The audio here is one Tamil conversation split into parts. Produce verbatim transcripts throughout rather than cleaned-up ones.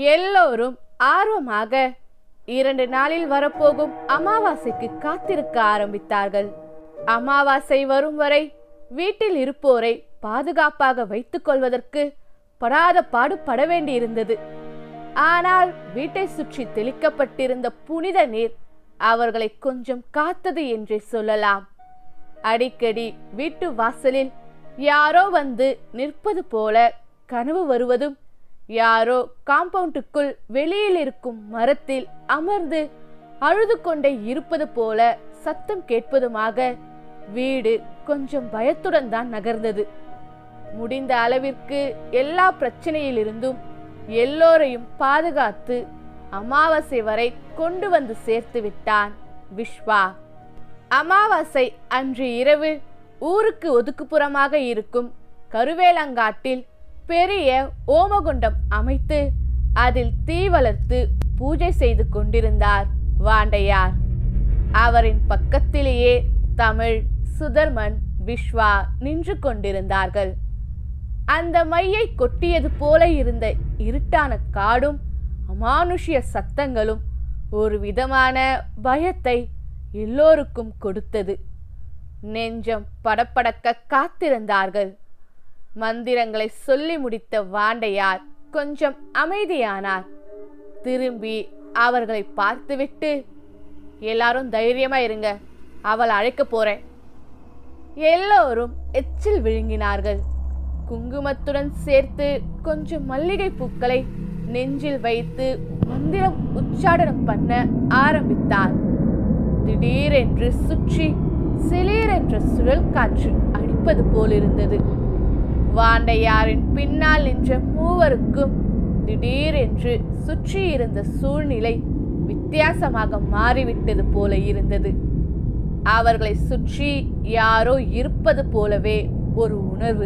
எல்லோரும் ஆர்வமாக இரண்டு நாளில் வரப்போகும் அமாவாசைக்கு காத்திருக்க ஆரம்பித்தார்கள். அமாவாசை வரும் வரை வீட்டில் இருப்போரை பாதுகாப்பாக வைத்துக் கொள்வதற்கு படாத பாடுபட வேண்டியிருந்தது. ஆனால் வீட்டை சுற்றி தெளிக்கப்பட்டிருந்த புனித நீர் அவர்களை கொஞ்சம் காத்தது என்றே சொல்லலாம். அடிக்கடி வீட்டு வாசலில் யாரோ வந்து நிற்பது போல கனவு வருவதும், யாரோ காம்பவுண்டுக்குள் வெளியில் இருக்கும் மரத்தில் அமர்ந்து அழுது கொண்டே இருப்பது போல சத்தம் கேட்பதுமாக வீடு கொஞ்சம் பயத்துடன் தான் நகர்ந்தது. முடிந்த அளவிற்கு எல்லா பிரச்சனையிலிருந்தும் எல்லோரையும் பாதுகாத்து அமாவாசை வரை கொண்டு வந்து சேர்த்து விட்டான் விஸ்வா. அமாவாசை அன்று இரவு ஊருக்கு ஒதுக்குப்புறமாக இருக்கும் கருவேலங்காட்டில் பெரிய ஓமகுண்டம் அமைத்து அதில் தீ வளர்த்து பூஜை செய்து கொண்டிருந்தார் வாண்டையார். அவரின் பக்கத்திலேயே தமிழ், சுதர்மன், விஸ்வா நின்று கொண்டிருந்தார்கள். அந்த மையை கொட்டியது போல இருந்த இருட்டான காடும் அமானுஷ்ய சத்தங்களும் ஒரு விதமான பயத்தை எல்லோருக்கும் கொடுத்தது. நெஞ்சம் படப்படக்க காத்திருந்தார்கள். மந்திரங்களை சொல்லி முடித்த வாண்டையார் கொஞ்சம் அமைதியானார். திரும்பி அவர்களை பார்த்துவிட்டு, எல்லாரும் தைரியமா இருங்க, அவள் அழைக்க போறேன். எல்லோரும் எச்சில் விழுங்கினார்கள். குங்குமத்துடன் சேர்த்து கொஞ்சம் மல்லிகை பூக்களை நெஞ்சில் வைத்து மந்திரம் உச்சாடனம் பண்ண ஆரம்பித்தார். திடீரென்று சுற்றி சிலீரென்ற சுழல் காற்று அடிப்பது போலிருந்தது. வாண்டையாரின் பின்னால் நின்ற மூவருக்கும் திடீரென்று சுற்றி இருந்த சூழ்நிலை வித்தியாசமாக மாறிவிட்டது போல இருந்தது. அவர்களை சுற்றி யாரோ இருப்பது போலவே ஒரு உணர்வு.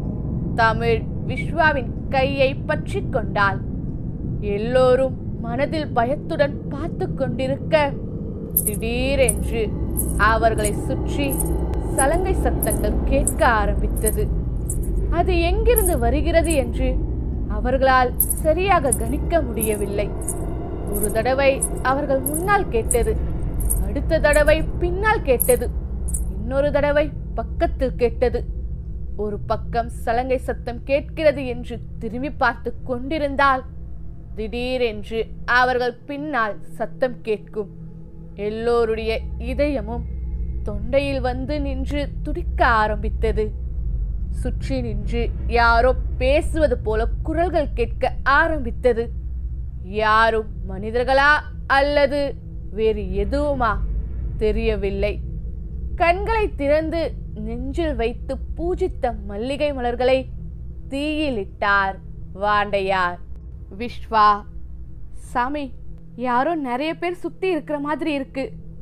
தமிழ் விஸ்வாவின் கையை பற்றி கொண்டாள். எல்லோரும் மனதில் பயத்துடன் பார்த்து கொண்டிருக்க திடீரென்று அவர்களை சுற்றி சலங்கை சத்தங்கள் கேட்க ஆரம்பித்தது. அது எங்கிருந்து வருகிறது என்று அவர்களால் சரியாக கணிக்க முடியவில்லை. ஒரு தடவை அவர்கள் முன்னால் கேட்டது, அடுத்த தடவை பின்னால் கேட்டது, இன்னொரு தடவை பக்கத்தில் கேட்டது. ஒரு பக்கம் சலங்கை சத்தம் கேட்கிறது என்று திரும்பி பார்த்து கொண்டிருந்தால் திடீரென்று அவர்கள் பின்னால் சத்தம் கேட்கும். எல்லோருடைய இதயமும் தொண்டையில் வந்து நின்று துடிக்க ஆரம்பித்தது. சுற்றி நின்று யாரோ பேசுவது போல குரல்கள் கேட்க ஆரம்பித்தது. யாரும் மனிதர்களா அல்லது வேறு எதுவுமா தெரியவில்லை. கண்களை திறந்து நெஞ்சில் வைத்து பூஜித்த மல்லிகை மலர்களை தீயிலிட்டார் வாண்டையார். விஸ்வா, சாமி, யாரோ நிறைய பேர் சுத்தி இருக்கிற மாதிரி இருக்கு.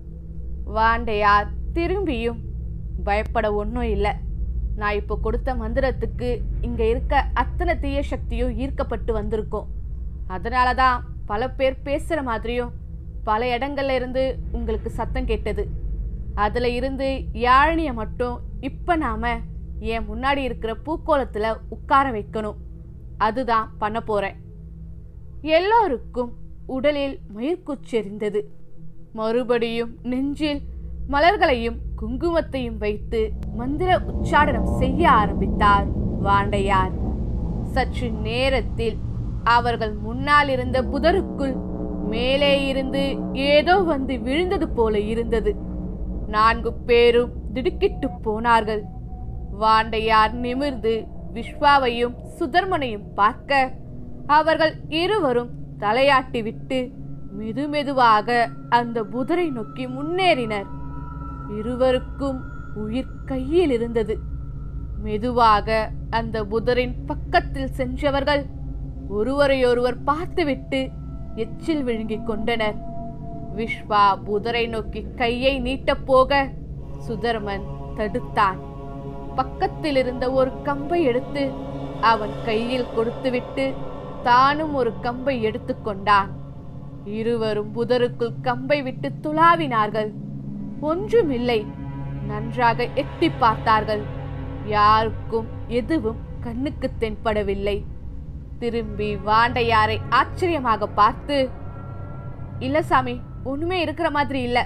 வாண்டையார் திரும்பியும், பயப்பட ஒன்றும் இல்லை, நான் இப்போ கொடுத்த மந்திரத்துக்கு இங்க இருக்க அத்தனை தீய சக்தியும் ஈர்க்கப்பட்டு வந்திருக்கோம். அதனால தான் பல பேர் பேசுற மாதிரியும் பல இடங்கள்ல இருந்து உங்களுக்கு சத்தம் கேட்டது. அதுல இருந்து யாழினிய மட்டும் இப்ப நாம என் முன்னாடி இருக்கிற பூக்கோளத்துல உட்கார வைக்கணும். அதுதான் பண்ண போறேன். எல்லோருக்கும் உடலில் மயிர்குச்செறிந்தது. மறுபடியும் நெஞ்சில் மலர்களையும் குங்குமத்தையும் வைத்து மந்திர உச்சாடனம் செய்ய ஆரம்பித்தார் வாண்டையார். சற்று நேரத்தில் அவர்கள் முன்னால் இருந்த புதருக்குள் மேலே இருந்து ஏதோ வந்து விழுந்தது போல இருந்தது. நான்கு பேரும் திடுக்கிட்டு போனார்கள். வாண்டையார் நிமிர்ந்து விஸ்வாவையும் சுதர்மனையும் பார்க்க அவர்கள் இருவரும் தலையாட்டி விட்டு மெதுமெதுவாக அந்த புதரை நோக்கி முன்னேறினர். இருவருக்கும் உயிர் கையில் இருந்தது. மெதுவாக அந்த புதரின் பக்கத்தில் சென்றவர்கள் ஒருவரையொருவர் பார்த்துவிட்டு எச்சில் விழுங்கிக் கொண்டனர். விஸ்வா புதரை நோக்கி கையை நீட்டப் போக சுதர்மன் தடுத்தான். பக்கத்தில் இருந்த ஒரு கம்பை எடுத்து அவன் கையில் கொடுத்துவிட்டு தானும் ஒரு கம்பை எடுத்துக்கொண்டான். இருவரும் புதருக்குள் கம்பை விட்டு துளாவினார்கள். ஒன்றுமில்லை. நன்றாக எட்டி பார்த்தார்கள். யாருக்கும் எதுவும் கண்ணுக்கு தென்படவில்லை. திரும்பி வாண்டையாரை ஆச்சரியமாக பார்த்து, இல்ல சாமி, ஒண்ணுமே இருக்கிற மாதிரி இல்ல.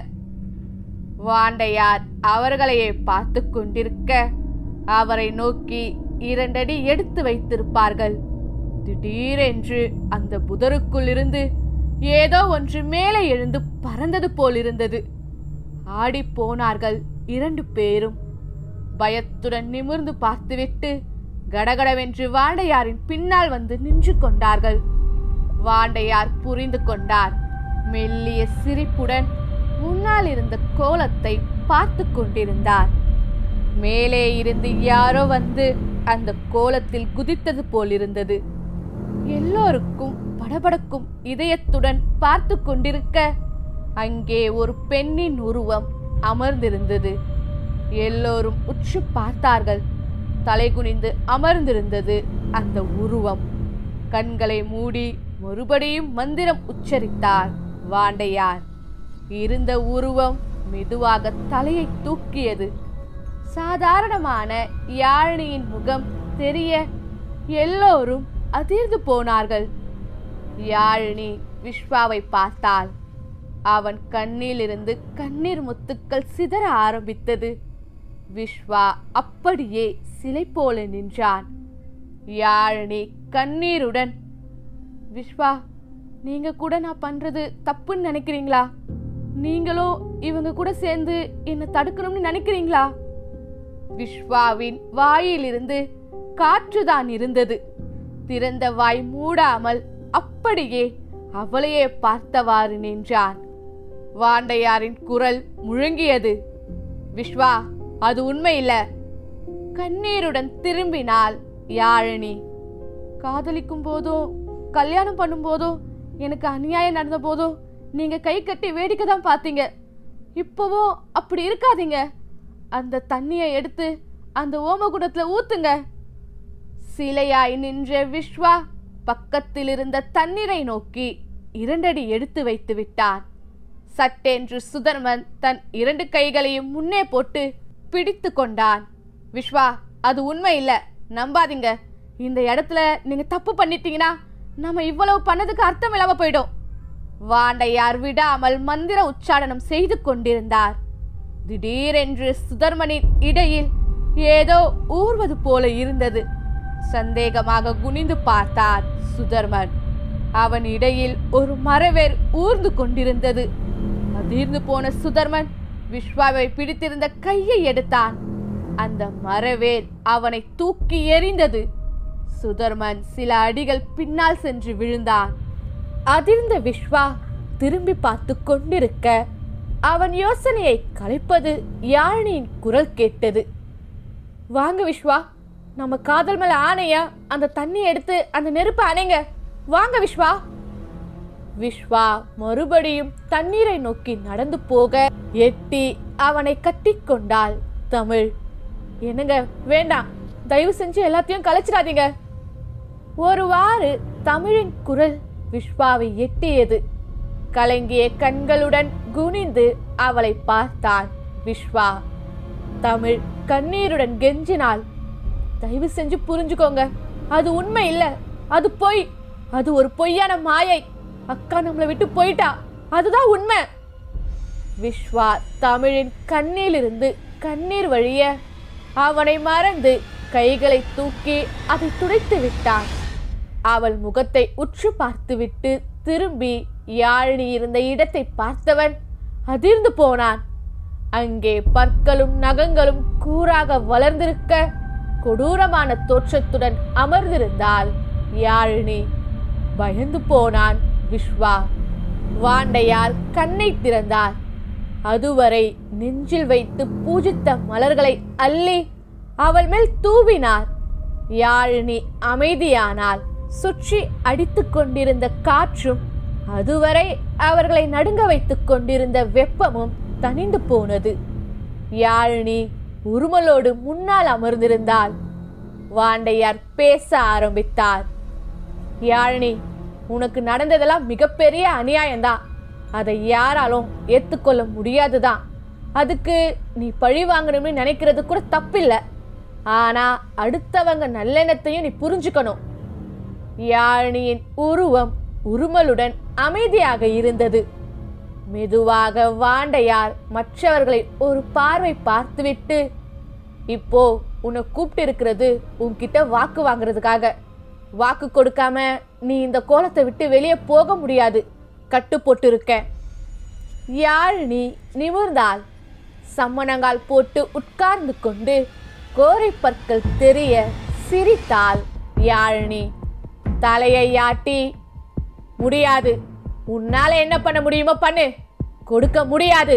வாண்டையார் அவர்களையே பார்த்து கொண்டிருக்க அவரை நோக்கி இரண்டடி எடுத்து வைத்திருப்பார்கள். திடீரென்று அந்த புதருக்குள் இருந்து ஏதோ ஒன்று மேலே எழுந்து பறந்தது போலிருந்தது. ஆடி போனார்கள் இரண்டு பேரும். பயத்துடன் நிமிர்ந்து பார்த்துவிட்டு கடகடவென்று வாண்டையாரின் பின்னால் வந்து நின்று கொண்டார்கள். வாண்டையார் புரிந்து கொண்டார். மெல்லிய சிரிப்புடன் முன்னால் இருந்த கோலத்தை பார்த்து கொண்டிருந்தார். மேலே இருந்து யாரோ வந்து அந்த கோலத்தில் குதித்தது போலிருந்தது. எல்லோருக்கும் படபடக்கும் இதயத்துடன் பார்த்து கொண்டிருக்க அங்கே ஒரு பெண்ணின் உருவம் அமர்ந்திருந்தது. எல்லோரும் உற்று பார்த்தார்கள். தலைகுனிந்து அமர்ந்திருந்தது அந்த உருவம். கண்களை மூடி மறுபடியும் மந்திரம் உச்சரித்தார் வாண்டையார். இருந்த உருவம் மெதுவாக தலையை தூக்கியது. சாதாரணமான யாழினியின் முகம் தெரிய எல்லோரும் அதிர்ந்து போனார்கள். யாழினி விஸ்வாவை பார்த்தாள். அவன் கண்ணிலிருந்து கண்ணீர் முத்துக்கள் சிதற ஆரம்பித்தது. விஸ்வா அப்படியே சிலை போல நின்றான். யாழினி கண்ணீருடன், விஸ்வா, நீங்க கூட நான் பண்றது தப்புன்னு நினைக்கிறீங்களா? நீங்களும் இவங்க கூட சேர்ந்து என்னை தடுக்கணும்னு நினைக்கிறீங்களா? விஸ்வாவின் வாயிலிருந்து காற்றுதான் இருந்தது. திறந்த வாய் மூடாமல் அப்படியே அவளையே பார்த்தவாறு நின்றான். வாண்டையாரின் குரல் முழங்கியது, விஸ்வா, அது உண்மை இல்ல. கண்ணீருடன் திரும்பினாள் யாழினி. காதலிக்கும் போதோ கல்யாணம் பண்ணும் போதோ எனக்கு அநியாயம் நடந்த போதோ நீங்க கை கட்டி வேடிக்கை தான் பார்த்தீங்க. இப்பவோ அப்படி இருக்காதீங்க. அந்த தண்ணியை எடுத்து அந்த ஓமகுடத்துல ஊத்துங்க. சிலையாய் நின்ற விஸ்வா பக்கத்தில் இருந்த தண்ணீரை நோக்கி இரண்டடி எடுத்து வைத்து விட்டான். சட்டென்று சுதர்மன் தன் இரண்டு கைகளையும் முன்னே போட்டு பிடித்து கொண்டான். விஸ்வா, அது உண்மை இல்ல, நம்பாதீங்க. இந்த இடத்துல நீங்க தப்பு பண்ணிட்டீங்கன்னா நம்ம இவ்வளவு பண்ணதுக்கு அர்த்தம் இல்லாம போயிடும். வாண்டையார் விடாமல் மந்திர உச்சாரணம் செய்து கொண்டிருந்தார். திடீரென்று சுதர்மனின் இடையில் ஏதோ ஊர்வது போல இருந்தது. சந்தேகமாக குனிந்து பார்த்தார் சுதர்மன். அவன் இடையில் ஒரு மரவேர் ஊர்ந்து கொண்டிருந்தது. அதிர்ந்து போன சுதர்மன் விஸ்வாவை பிடித்திருந்த கையை எடுத்தான். அந்த மரவேர் அவனை தூக்கி எறிந்தது. சுதர்மன் சில அடிகள் பின்னால் சென்று விழுந்தான். அதிர்ந்த விஸ்வா திரும்பி பார்த்து கொண்டிருக்க அவன் யோசனையை கலைப்பது யாழினியின் குரல் கேட்டது. வாங்க விஸ்வா, நம்ம காதல் மேல ஆணையா அந்த தண்ணி எடுத்து அந்த நெருப்பை அணைங்க. வாங்க விஸ்வா. விஸ்வா மறுபடியும் தண்ணீரை நோக்கி நடந்து போக எட்டி அவனை கட்டி கொண்டாள் தமிழ். என்னங்க, வேண்டாம், தயவு செஞ்சு எல்லாத்தையும் கலைச்சிடாதீங்க. ஒருவாறு தமிழின் குரல் விஸ்வாவை எட்டியது. கலங்கிய கண்களுடன் குனிந்து அவளை பார்த்தான் விஸ்வா. தமிழ் கண்ணீருடன் கெஞ்சினாள், தயவு செஞ்சு புரிஞ்சுக்கோங்க, அது உண்மை இல்ல, அது பொய், அது ஒரு பொய்யான மாயை. அக்கா நம்மளை விட்டு போயிட்டா, அதுதான் உண்மை. விஸ்வா தமிழின் கண்ணிலிருந்து கண்ணீர் வழிய அவனை மறந்து கைகளை தூக்கி அதை துடைத்து விட்டான். அவள் முகத்தை உற்று பார்த்துவிட்டு திரும்பி யாழினி இருந்த இடத்தை பார்த்தவன் அதிர்ந்து போனான். அங்கே பற்களும் நகங்களும் கூறாக வளர்ந்திருக்க கொடூரமான தோற்றத்துடன் அமர்ந்திருந்தாள் யாழினி. பயந்து போனான் விஸ்வா. வாண்டையார் கண்ணை திறந்தார். அதுவரை நெஞ்சில் வைத்து பூஜித்த மலர்களை அள்ளி அவள் மேல் தூவினார். யாழினி அமைதியானாள். சுற்றி அடித்து கொண்டிருந்த காற்றும், அதுவரை அவர்களை நடுங்க வைத்துக் கொண்டிருந்த வெப்பமும் தணிந்து போனது. யாழினி உருமலோடு முன்னால் அமர்ந்திருந்தாள். வாண்டையார் பேச ஆரம்பித்தார். யாழினி, உனக்கு நடந்ததெல்லாம் மிகப்பெரிய அநியாயம்தான். அதை யாராலும் ஏற்றுக்கொள்ள முடியாதுதான். அதுக்கு நீ பழி வாங்கணும்னு நினைக்கிறது கூட தப்பில்லை. ஆனா அடுத்தவங்க நல்லெண்ணத்தையும் நீ புரிஞ்சுக்கணும். யாழினியின் உருவம் உருமலுடன் அமைதியாக இருந்தது. மெதுவாக வாண்டையார் மற்றவர்களை ஒரு பார்வை பார்த்துவிட்டு, இப்போ உன்னை கூப்பிட்டு இருக்கிறது உன்கிட்ட வாக்கு வாங்குறதுக்காக. வாக்கு கொடுக்காம நீ இந்த கோலத்தை விட்டு வெளியே போக முடியாது, கட்டு போட்டு இருக்க. யாழினி நிமிர்ந்தாள். சம்மணங்கால் போட்டு உட்கார்ந்து கொண்டு கோரை பற்கள் தெரிய சிரித்தாள் யாழினி. தலையை ஆட்டி, முடியாது, உன்னால என்ன பண்ண முடியுமோ பண்ணு, கொடுக்க முடியாது.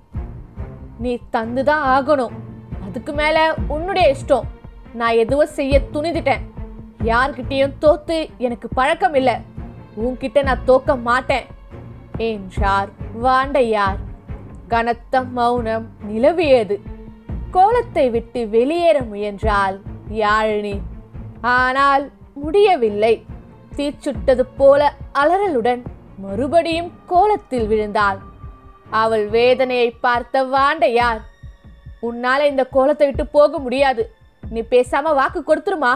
நீ தந்துதான் ஆகணும், அதுக்கு மேல உன்னுடைய இஷ்டம். நான் எதுவும் செய்ய துணிந்துட்டேன். யார்கிட்டையும் தோத்து எனக்கு பழக்கம் இல்லை, உன்கிட்ட நான் தோக்க மாட்டேன் என்றார் வாண்டையார். கனத்த மௌனம் நிலவியது. கோலத்தை விட்டு வெளியேற முயன்றாள் யாழினி. ஆனால் முடியவில்லை. தீச்சுட்டது போல அலறலுடன் மறுபடியும் கோலத்தில் விழுந்தாள். அவள் வேதனையை பார்த்த வாண்டையார், உன்னால இந்த கோலத்தை விட்டு போக முடியாது, நீ பேசாம வாக்கு கொடுத்துருமா.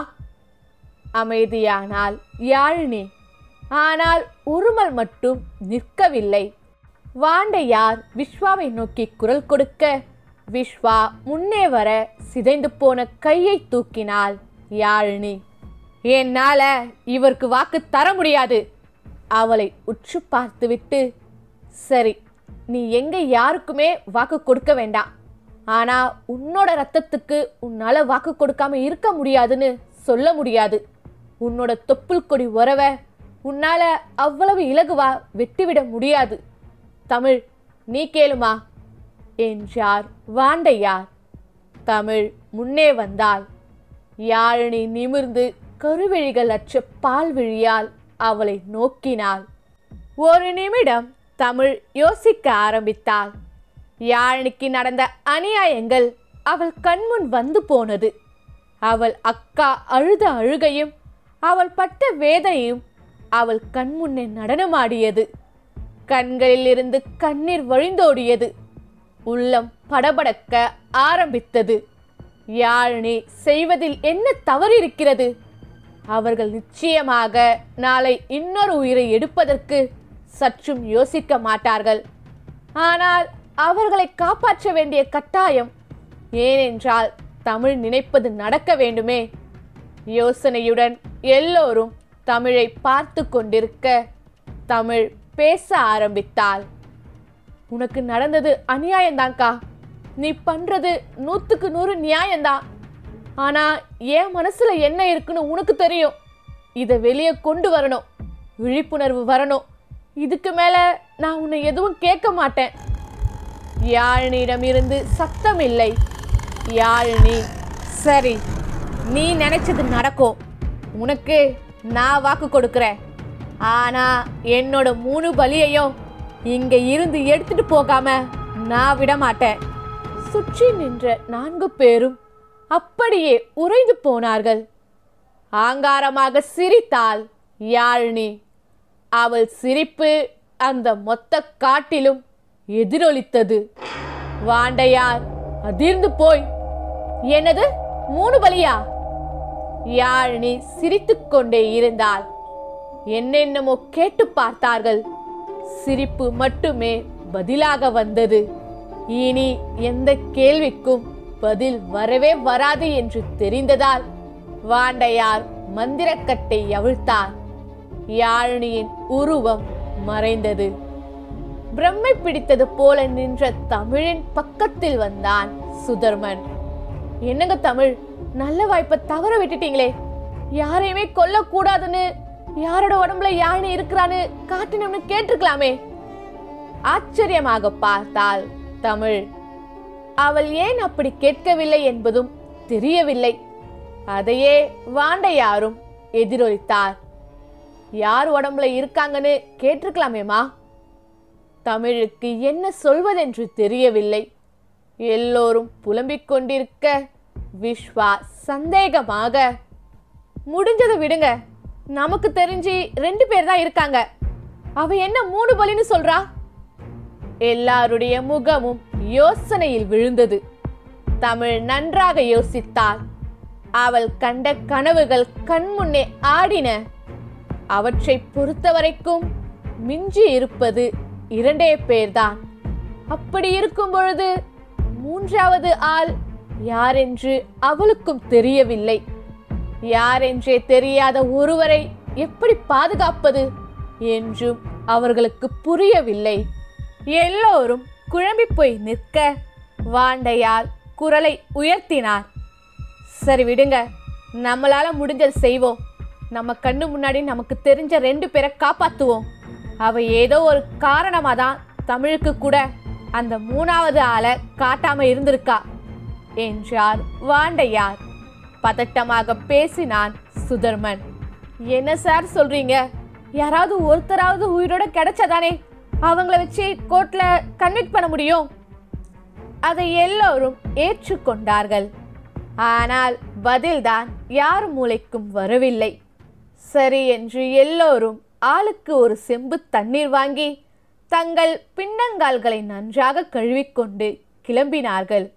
அமைதியானாள் யாழினி. ஆனால் உருமல் மட்டும் நிற்கவில்லை. வாண்டையார் விஸ்வாவை நோக்கி குரல் கொடுக்க, விஸ்வா முன்னே வர சிதைந்து போன கையை தூக்கினாள் யாழினி. என்னால இவருக்கு வாக்கு தர முடியாது. அவளை உற்று பார்த்துவிட்டு, சரி, நீ எங்க யாருக்குமே வாக்கு கொடுக்க வேண்டாம். ஆனா உன்னோட ரத்தத்துக்கு உன்னால வாக்கு கொடுக்காம இருக்க முடியாதுன்னு சொல்ல முடியாது. உன்னோட தொப்புள் கொடி உறவ உன்னால அவ்வளவு இலகுவா வெட்டிவிட முடியாது. தமிழ், நீ கேளுமா என்றார் வாண்டையார். தமிழ் முன்னே வந்தாள். யாழினி நிமிர்ந்து கருவிழிகள் அற்ற பால்விழியால் அவளை நோக்கினாள். ஒரு நிமிடம் தமிழ் யோசிக்க ஆரம்பித்தாள். யாழினிக்கு நடந்த அநியாயங்கள் அவள் கண்முன் வந்து போனது. அவள் அக்கா அழுத அழுகையும் அவள் பட்ட வேதனையும் அவள் கண்முன்னே நடனமாடியது. கண்களில் இருந்து கண்ணீர் வழிந்தோடியது. உள்ளம் படபடக்க ஆரம்பித்தது. யாழினி செய்வதில் என்ன தவறு இருக்கிறது? அவர்கள் நிச்சயமாக நாளை இன்னொரு உயிரை எடுப்பதற்கு சற்றும் யோசிக்க மாட்டார்கள். ஆனால் அவர்களை காப்பாற்ற வேண்டிய கட்டாயம். ஏனென்றால் தமிழ் நினைப்பது நடக்க வேண்டுமே. யோசனையுடன் எல்லோரும் தமிழை பார்த்து கொண்டிருக்க தமிழ் பேச ஆரம்பித்தாள். உனக்கு நடந்தது அநியாயம்தான்க்கா. நீ பண்றது நூத்துக்கு நூறு நியாயம்தான். ஆனா என் மனசுல என்ன இருக்குன்னு உனக்கு தெரியும். இதை வெளியே கொண்டு வரணும், விழிப்புணர்வு வரணும். இதுக்கு மேல நான் உன்னை எதுவும் கேட்க மாட்டேன். யாழினியிடம் இருந்து சத்தம் இல்லை. யாழினி, சரி, நீ நினைச்சது நடக்கும். உனக்கு நான் வாக்கு கொடுக்கிறேன். ஆனா என்னோட மூணு பலியையும் இங்க இருந்து எடுத்துட்டு போகாம நான் விட மாட்டேன். சுற்றி நின்ற நான்கு பேரும் அப்படியே உறைந்து போனார்கள். ஆங்காரமாக சிரித்தாள் யாழினி. அவள் சிரிப்பு அந்த மொத்த காட்டிலும் எதிரொலித்தது. வாண்டையார் அதிர்ந்து போய், என்னது மூணு பலியா? யாழினி சிரித்துக் கொண்டே இருந்தாள். என்னென்னமோ கேட்டு பார்த்தார்கள். சிரிப்பு மட்டுமே பதிலாக வந்தது. இனி எந்த கேள்விக்கும் பதில் வரவே வராது என்று தெரிந்ததால் வாண்டையார் மந்திரக்கட்டை அவிழ்த்தார். யாழினியின் உருவம் மறைந்தது. பிரம்மை பிடித்தது போல நின்ற தமிழின் பக்கத்தில் வந்தான் சுதர்மன். என்னங்க தமிழ், நல்ல வாய்ப்பை தவற விட்டுட்டீங்களே. யாரையுமே கொல்ல கூடாதுன்னு யாரோட உடம்புல யாழினி இருக்கிறான்னு காட்டினோம்னு கேட்டிருக்கலாமே. ஆச்சரியமாக பார்த்தாள் தமிழ். அவள் ஏன் அப்படி கேட்கவில்லை என்பதும் தெரியவில்லை. அதையே வாண்டையாரும் எதிரொலித்தார். யார் உடம்புல இருக்காங்கன்னு கேட்டிருக்கலாமேமா. தமிழுக்கு என்ன சொல்வதென்று தெரியவில்லை. எல்லோரும் புலம்பிக் கொண்டிருக்க விஸ்வா சந்தேகமாக, முடிஞ்சதை விடுங்க, நமக்கு தெரிஞ்சு ரெண்டு பேர் தான் இருக்காங்க, அவ என்ன மூணு பலின்னு சொல்றா? எல்லாருடைய முகமும் யோசனையில் விழுந்தது. தமிழ் நன்றாக யோசித்தாள். அவள் கண்ட கனவுகள் கண்முன்னே ஆடின. அவற்றை பொறுத்தவரைக்கும் மிஞ்சி இருப்பது இரண்டே பேர்தான். அப்படி இருக்கும் பொழுது மூன்றாவது ஆள் யாரென்று அவளுக்கும் தெரியவில்லை. யாரென்றே தெரியாத ஒருவரை எப்படி பாதுகாப்பது என்றும் அவர்களுக்கு புரியவில்லை. எல்லோரும் குழம்பி போய் நிற்க வாண்டையால் குரலை உயர்த்தினார். சரி விடுங்க, நம்மளால முடிஞ்சது செய்வோம். நம்ம கண்ணு முன்னாடி நமக்கு தெரிஞ்ச ரெண்டு பேரை காப்பாத்துவோம். அவ ஏதோ ஒரு காரணமா தான் தமிழுக்கு கூட அந்த மூணாவது ஆளை காட்டாம இருந்திருக்கா என்றார் வாண்டையார். பதட்டமாக பேசினான் சுதர்மன். என்ன சார் சொல்றீங்க? யாராவது ஒருத்தராவது உயிரோட கிடைச்சாதானே அவங்கள வச்சு கோர்ட்ல கன்விக்ட் பண்ண முடியும். அதை எல்லோரும் ஏற்றுக்கொண்டார்கள். ஆனால் பதில்தான் யார் மூளைக்கும் வரவில்லை. சரி என்று எல்லோரும் ஆளுக்கு ஒரு செம்பு தண்ணீர் வாங்கி தங்கள் பின்னங்கால்களை நன்றாக கழுவிக்கொண்டு கிளம்பினார்கள்.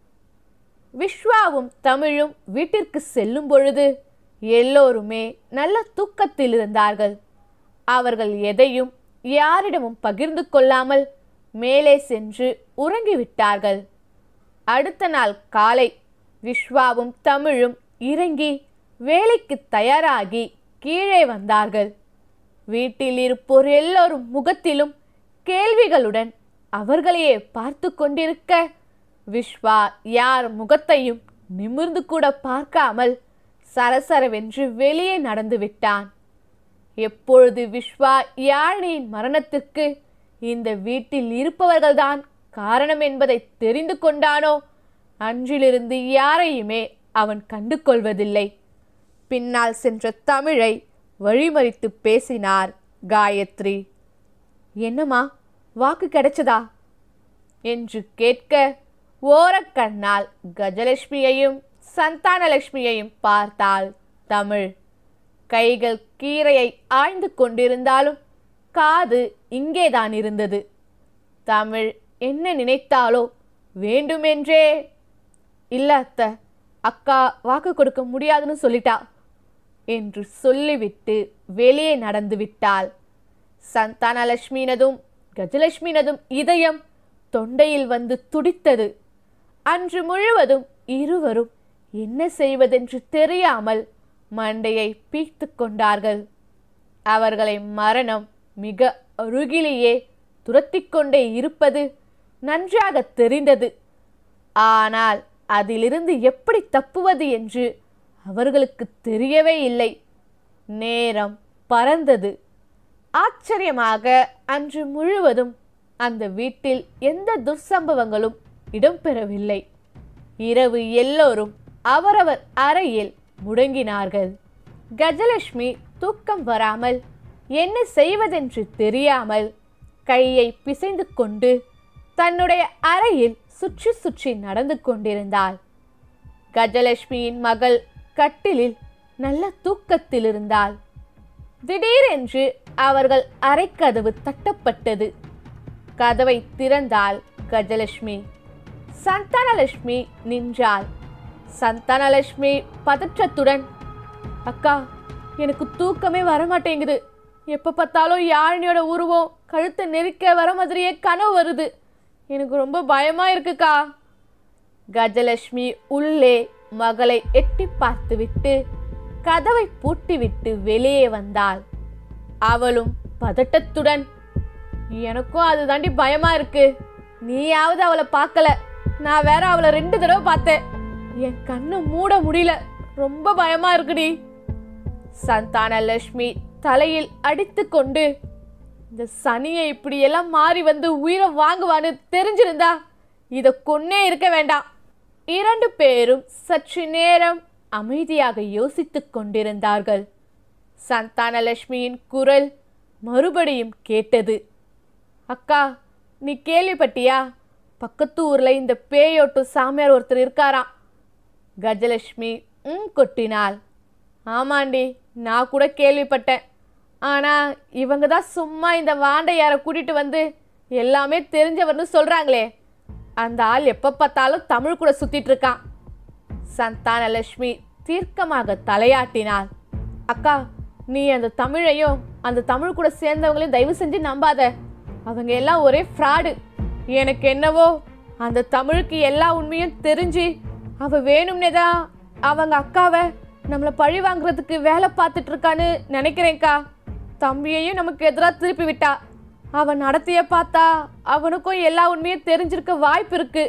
விஸ்வாவும் தமிழும் வீட்டிற்கு செல்லும் பொழுது எல்லோருமே நல்ல தூக்கத்தில் இருந்தார்கள். அவர்கள் எதையும் யாரிடமும் பகிர்ந்து கொள்ளாமல் மேலே சென்று உறங்கிவிட்டார்கள். அடுத்த நாள் காலை விஸ்வாவும் தமிழும் இறங்கி வேலைக்கு தயாராகி கீழே வந்தார்கள். வீட்டில் இருப்போர் எல்லோரும் முகத்திலும் கேள்விகளுடன் அவர்களையே பார்த்து கொண்டிருக்க விஸ்வா யார் முகத்தையும் நிமிர்ந்து கூட பார்க்காமல் சரசரவென்று வெளியே நடந்து விட்டான். எப்பொழுது விஸ்வா யாழினியின் மரணத்திற்கு இந்த வீட்டில் இருப்பவர்கள்தான் காரணம் என்பதை தெரிந்து கொண்டானோ அன்றிலிருந்து யாரையுமே அவன் கண்டு கொள்வதில்லை. பின்னால் சென்ற தமிழை வழிமறித்து பேசினார் காயத்ரி. என்னம்மா, வாக்கு கிடைச்சதா என்று கேட்க ஓரக்கண்ணால் கஜலட்சுமியையும் சந்தானலட்சுமியையும் பார்த்தாள் தமிழ். கைகள் கீரையை ஆய்ந்து கொண்டிருந்தாலும் காது இங்கேதான் இருந்தது. தமிழ் என்ன நினைத்தாலோ வேண்டுமென்றே, இல்ல அத்த, அக்கா வாக்கு கொடுக்க முடியாதுன்னு சொல்லிட்டா என்று சொல்லிவிட்டு வெளியே நடந்து விட்டாள். சந்தானலட்சுமியினதும் கஜலட்சுமியினதும் இதயம் தொண்டையில் வந்து துடித்தது. அன்று முழுவதும் இருவரும் என்ன செய்வதென்று தெரியாமல் மண்டையை பீய்த்து கொண்டார்கள். அவர்களை மரணம் மிக அருகிலேயே துரத்தி கொண்டே இருப்பது நன்றாக தெரிந்தது. ஆனால் அதிலிருந்து எப்படி தப்புவது என்று அவர்களுக்கு தெரியவே இல்லை. நேரம் பறந்தது. ஆச்சரியமாக அன்று முழுவதும் அந்த வீட்டில் எந்த துர்சம்பவங்களும் இடம்பெறவில்லை. இரவு எல்லோரும் அவரவர் அறையில் முடங்கினார்கள். கஜலட்சுமி தூக்கம் வராமல் என்ன செய்வதென்று தெரியாமல் கையை பிசைந்து கொண்டு தன்னுடைய அறையில் சுற்றி சுற்றி நடந்து கொண்டிருந்தாள். கஜலட்சுமியின் மகள் கட்டிலில் நல்ல தூக்கத்தில் இருந்தாள். திடீரென்று அவர்கள் அறைக்கதவு தட்டப்பட்டது. கதவை திறந்தாள் கஜலட்சுமி. சந்தானலட்சுமி நின்றாள். சந்தானலட்சுமி பதற்றத்துடன், அக்கா, எனக்கு தூக்கமே வரமாட்டேங்குது. எப்போ பார்த்தாலும் யாழினியோட உருவம் கழுத்தை நெருக்க வர மாதிரியே கனவு வருது. எனக்கு ரொம்ப பயமா இருக்குக்கா. கஜலட்சுமி உள்ளே மகளை எட்டி பார்த்துவிட்டு கதவை பூட்டிவிட்டு வெளியே வந்தாள். அவளும் பதட்டத்துடன், எனக்கும் அது தாண்டி பயமா இருக்கு. நீயாவது அவளை பார்க்கல, நான் வேற அவளை ரெண்டு தடவை பார்த்தேன். என் கண்ணை மூட முடியல, ரொம்ப பயமா இருக்குடி. சந்தானலட்சுமி தலையில் அடித்து கொண்டு, இந்த சனியை இப்படியெல்லாம் மாறி வந்து உயிரை வாங்குவான்னு தெரிஞ்சிருந்தா இதை கொன்னே இருக்க வேண்டாம். இரண்டு பேரும் சற்று நேரம் அமைதியாக யோசித்துக் கொண்டிருந்தார்கள். சந்தானலட்சுமியின் குரல் மறுபடியும் கேட்டது. அக்கா, நீ கேள்விப்பட்டியா? பக்கத்து ஊர்ல இந்த பேயோட்டு சாமியார் ஒருத்தர் இருக்காராம். கஜலட்சுமி ம் கொட்டினாள். ஆமாண்டி, நான் கூட கேள்விப்பட்டேன். ஆனா இவங்க தான் சும்மா இந்த வாண்டையாரை கூட்டிட்டு வந்து எல்லாமே தெரிஞ்சவர்னு சொல்றாங்களே. அந்த ஆள் எப்ப பார்த்தாலும் தமிழ் கூட சுத்திட்டு இருக்கான். சந்தானலட்சுமி தீர்க்கமாக தலையாட்டினாள். அக்கா, நீ அந்த தமிழையும் அந்த தமிழ் கூட சேர்ந்தவங்களையும் தயவு செஞ்சு நம்பாத. அவங்க எல்லாம் ஒரே ஃப்ராடு. எனக்கு என்னவோ அந்த தமிழுக்கு எல்லா உண்மையும் தெரிஞ்சு அவ வேணும்னே தான் அவங்க அக்காவை நம்மளை பழி வாங்குறதுக்கு வேலை பார்த்துட்டு இருக்கான்னு நினைக்கிறேன்க்கா. தம்பியையும் நமக்கு எதிராக திருப்பி விட்டா. அவன் நடத்திய பார்த்தா அவனுக்கும் எல்லா உண்மையும் தெரிஞ்சிருக்க வாய்ப்பு இருக்கு.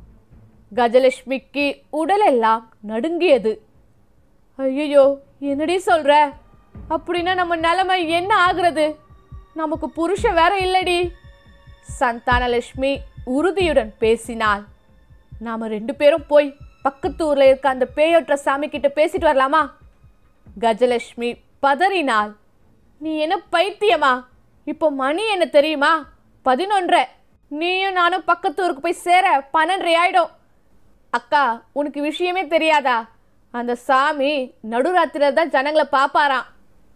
கஜலட்சுமிக்கு உடலெல்லாம் நடுங்கியது. ஐயோ, என்னடி சொல்ற? அப்படின்னா நம்ம நிலைமை என்ன ஆகுறது? நமக்கு புருஷன் வேற இல்லடி. சந்தானலட்சுமி உறுதியுடன் பேசினாள். நாம ரெண்டு பேரும் போய் பக்கத்து ஊர்ல இருக்க அந்த பேயொற்ற சாமி கிட்ட பேசிட்டு வரலாமா? கஜலட்சுமி பதறினாள். நீ என்ன பைத்தியமா? இப்போ மணி என்ன தெரியுமா? பதினொன்றை. நீயும் நானும் பக்கத்து ஊருக்கு போய் சேர பன்னெண்டரை ஆயிடும். அக்கா, உனக்கு விஷயமே தெரியாதா? அந்த சாமி நடுராத்திரில தான் ஜனங்களை பாப்பாராம்.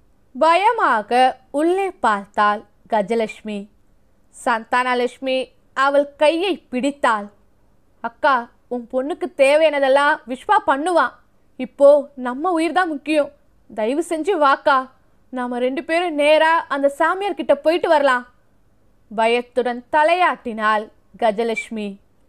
பயமாக உள்ளே பார்த்தாள் கஜலட்சுமி. சந்தானலட்சுமி அவள் கையை பிடித்தாள். அக்கா, உன் பொண்ணுக்கு தேவையானதெல்லாம் விஸ்வா பண்ணுவான். இப்போ நம்ம உயிர் தான் முக்கியம். தயவு செஞ்சு வாக்கா, நாம ரெண்டு பேரும் நேரா அந்த சாமியார் கிட்ட போயிட்டு வரலாம். பயத்துடன் தலையாட்டினாள் கஜலட்சுமி.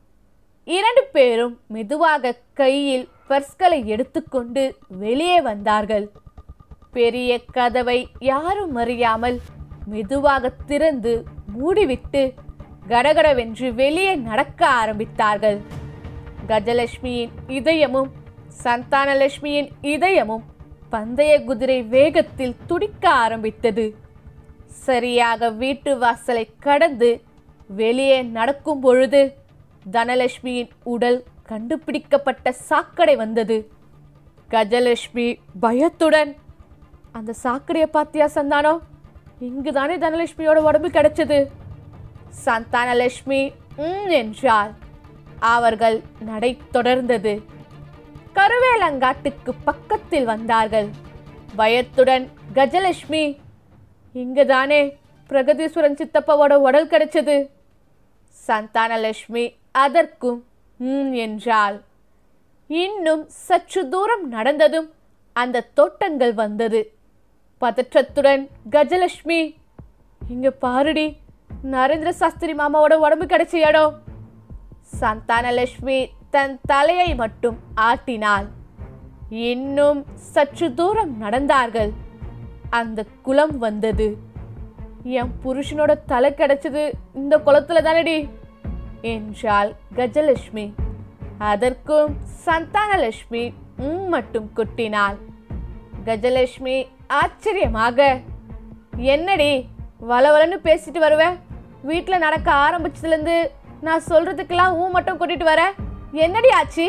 இரண்டு பேரும் மெதுவாக கையில் பர்ஸ்களை எடுத்துக்கொண்டு வெளியே வந்தார்கள். பெரிய கதவை யாரும் அறியாமல் மெதுவாக திறந்து மூடிவிட்டு கடகடவென்று வெளியே நடக்க ஆரம்பித்தார்கள். கஜலட்சுமியின் இதயமும் சந்தானலட்சுமியின் இதயமும் பந்தய குதிரை வேகத்தில் துடிக்க ஆரம்பித்தது. சரியாக வீட்டு வாசலை கடந்து வெளியே நடக்கும் பொழுது தனலட்சுமியின் உடல் கண்டுபிடிக்கப்பட்ட சாக்கடை வந்தது. கஜலட்சுமி பயத்துடன், அந்த சாக்கடையை பாத்தியா சந்தானோ? இங்குதானே தனலட்சுமியோட உடம்பு கிடைச்சது. சந்தானலட்சுமி ம் என்றாள். அவர்கள் நடை தொடர்ந்தது. கருவேலங்காட்டுக்கு பக்கத்தில் வந்தார்கள். பயத்துடன் கஜலட்சுமி, இங்குதானே பிரகதீஸ்வரன் சித்தப்பாவோட உடல் கிடைச்சது. சந்தானலட்சுமி அதற்கும் ம் என்றாள். இன்னும் சற்று தூரம் நடந்ததும் அந்த தோட்டங்கள் வந்தது. பதற்றத்துடன் கஜலட்சுமி, இங்க பாருடி, நரேந்திர சாஸ்திரி மாமாவோட உடம்பு கிடைச்ச இடம். சந்தானலட்சுமி தன் தலையை மட்டும் ஆட்டினாள். இன்னும் சற்று தூரம் நடந்தார்கள். அந்த குளம் வந்தது. என் புருஷனோட தலை கிடைச்சது இந்த குளத்துல தானடி என்றாள் கஜலட்சுமி. அதற்கும் சந்தானலட்சுமி ம் மட்டும் கொட்டினாள். கஜலட்சுமி ஆச்சரியமாக, என்னடி வளவலன்னு பேசிட்டு வருவ? வீட்டில் நடக்க ஆரம்பிச்சதுலேருந்து நான் சொல்றதுக்கெல்லாம் ஊ மட்டும் கொட்டிட்டு வர, என்னடி ஆச்சு?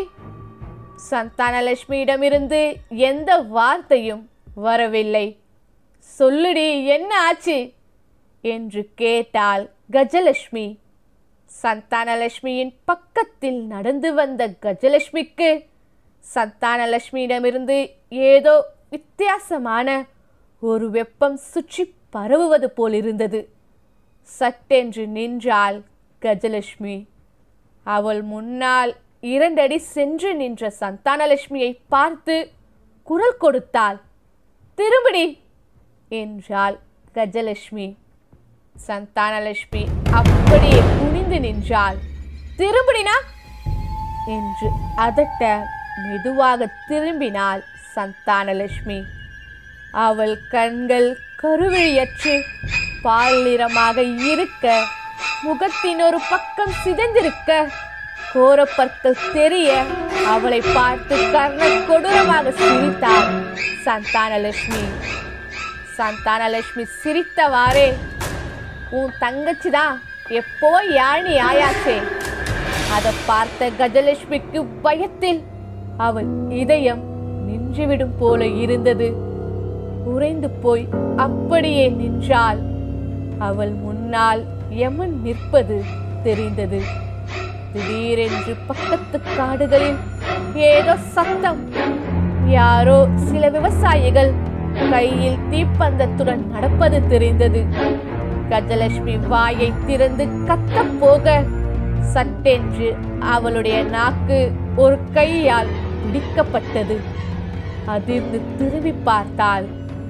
சந்தானலட்சுமியிடமிருந்து எந்த வார்த்தையும் வரவில்லை. சொல்லுடி, என்ன ஆச்சு என்று கேட்டாள் கஜலட்சுமி. சந்தானலட்சுமியின் பக்கத்தில் நடந்து வந்த கஜலட்சுமிக்கு சந்தானலட்சுமியிடமிருந்து ஏதோ வித்தியாசமான ஒரு வெப்பம் சுற்றி பரவுவது போலிருந்தது. சட்டென்று நின்றாள் கஜலட்சுமி. அவள் முன்னால் இரண்டடி சென்று நின்ற சந்தானலட்சுமியை பார்த்து குரல் கொடுத்தாள். திரும்பிடி என்றாள் கஜலட்சுமி. சந்தானலட்சுமி அப்படியே குனிந்து நின்றாள். திரும்பினா என்று அதட்ட மெதுவாக திரும்பினாள் சந்தானலட்சுமி. அவள் கண்கள் கருவிழியற்று பால் நிறமாக இருக்க, முகத்தின் ஒரு பக்கம் சிதைந்திருக்க, கோரப்பற்கள் தெரிய அவளை பார்த்து கர்ண கொடூரமாக சிரித்தாள் சந்தானலட்சுமி. சந்தானலட்சுமி சிரித்தவாறே, உன் தங்கச்சிதான் எப்போ யாழினி ஆயாச்சே. அதை பார்த்த கஜலட்சுமிக்கு பயத்தில் அவள் இதயம் நின்றுவிடும் போல இருந்தது. உறைந்து போய் அப்படியே நின்றாள். அவள் முன்னால் யமன் நிற்பது தெரிந்தது. திடீரென்று பக்கத்து காடுகளில் ஏதோ சத்தம். யாரோ சில விவசாயிகள் கையில் தீப்பந்தத்துடன் நடப்பது தெரிந்தது. கஜலட்சுமி வாயை திறந்து கத்த போக சட்டென்று அவளுடைய நாக்கு ஒரு கையால் பிடிக்கப்பட்டது. அதிர்ந்து திரும்பி பார்த்தாள்